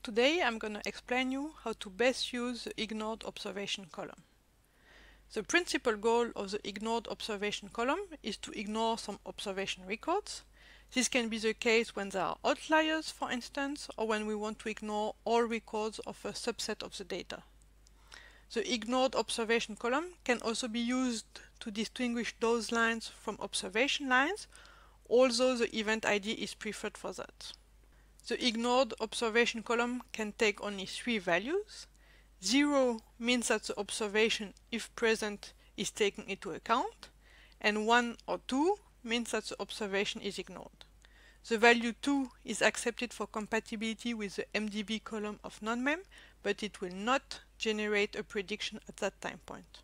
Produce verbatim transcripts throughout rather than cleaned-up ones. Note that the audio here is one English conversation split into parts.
Today I'm going to explain you how to best use the ignored observation column. The principal goal of the ignored observation column is to ignore some observation records. This can be the case when there are outliers, for instance, or when we want to ignore all records of a subset of the data. The ignored observation column can also be used to distinguish those lines from observation lines, although the event I D is preferred for that. The ignored observation column can take only three values. Zero means that the observation, if present, is taken into account, and one or two means that the observation is ignored. The value two is accepted for compatibility with the M D B column of non-mem, but it will not generate a prediction at that time point.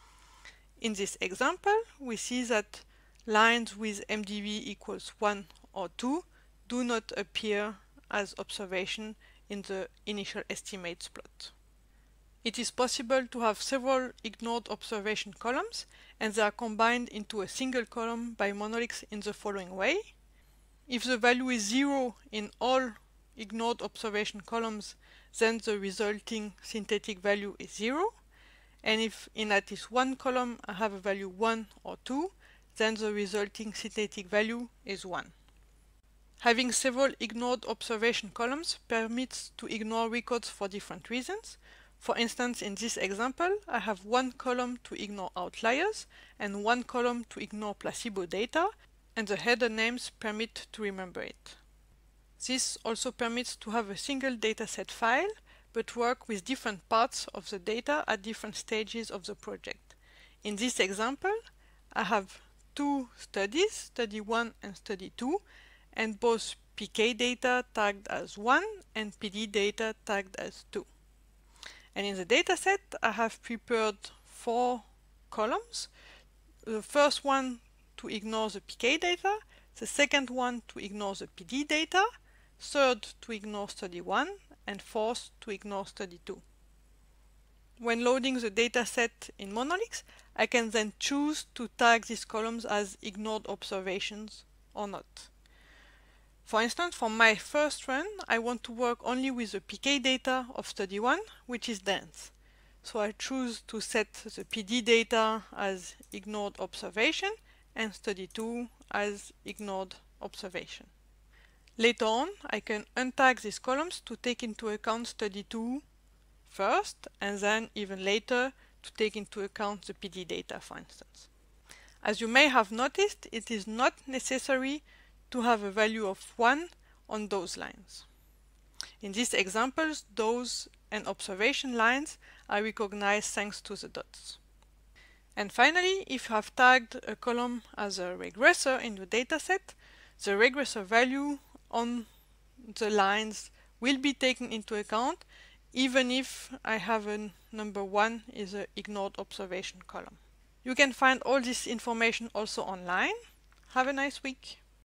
In this example, we see that lines with M D B equals one or two do not appear as observation in the initial estimates plot. It is possible to have several ignored observation columns, and they are combined into a single column by Monolix in the following way. If the value is zero in all ignored observation columns, then the resulting synthetic value is zero. And if in at least one column I have a value one or two, then the resulting synthetic value is one. Having several ignored observation columns permits to ignore records for different reasons. For instance, in this example, I have one column to ignore outliers and one column to ignore placebo data, and the header names permit to remember it. This also permits to have a single dataset file, but work with different parts of the data at different stages of the project. In this example, I have two studies, study one and study two, and both P K data tagged as one and P D data tagged as two. And in the dataset, I have prepared four columns. The first one to ignore the P K data, the second one to ignore the P D data, third to ignore study one, and fourth to ignore study two. When loading the dataset in Monolix, I can then choose to tag these columns as ignored observations or not. For instance, for my first run, I want to work only with the P K data of study one, which is dense. So I choose to set the P D data as ignored observation and study two as ignored observation. Later on, I can untag these columns to take into account study two first, and then even later to take into account the P D data, for instance. As you may have noticed, it is not necessary to have a value of one on those lines. In these examples, those and observation lines are recognized thanks to the dots. And finally, if you have tagged a column as a regressor in the dataset, the regressor value on the lines will be taken into account, even if I have a number one is an ignored observation column. You can find all this information also online. Have a nice week.